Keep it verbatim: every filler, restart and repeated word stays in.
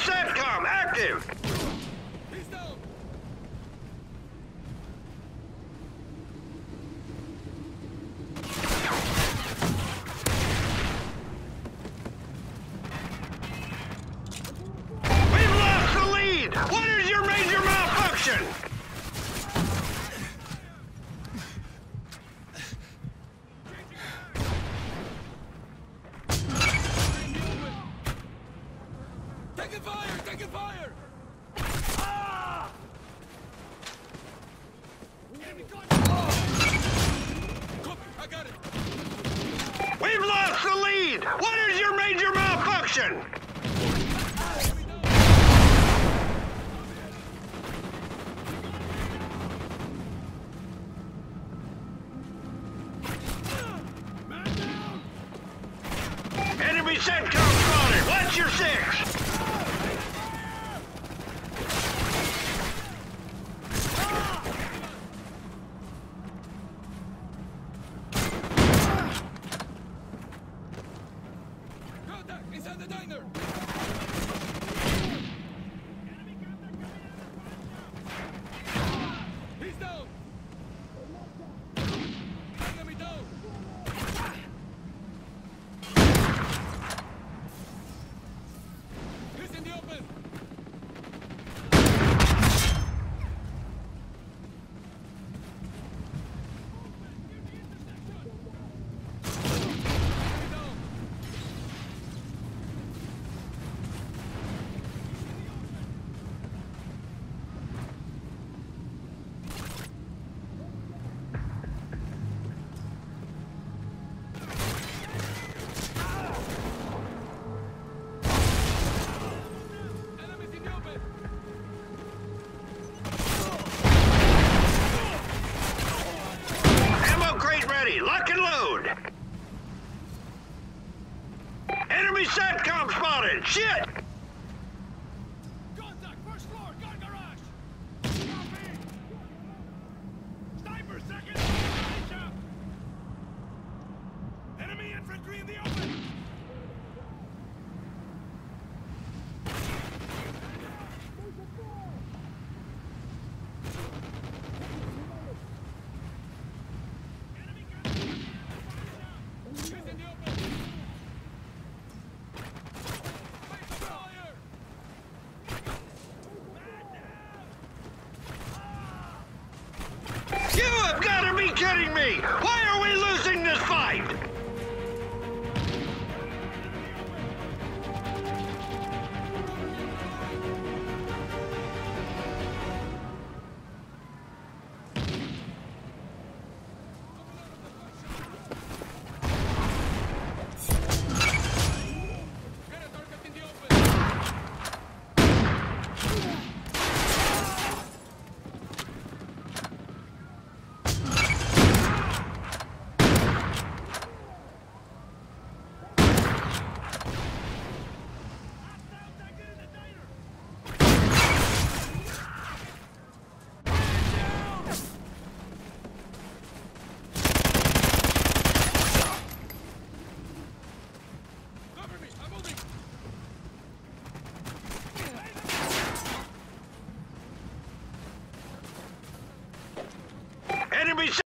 SATCOM active! He's down! We've lost the lead! What is your major malfunction? Taking fire! Taking fire! Enemy contact! Copy, I got it! We've lost the lead! What is your major malfunction? Man down! Enemy SATCOM spotted! What's your six? Contact! Inside the diner! He's down! Enemy down! He's in the open! Down! Enemies in the open! Ammo crate ready! Lock and load! Enemy SATCOM spotted! Shit! Contact! First floor! Gun garage! Copy! Sniper second! Position! Enemy infantry in the open! Enemy gun! He's in the open! Face fire! You have got to be kidding me! Why are we losing this fight?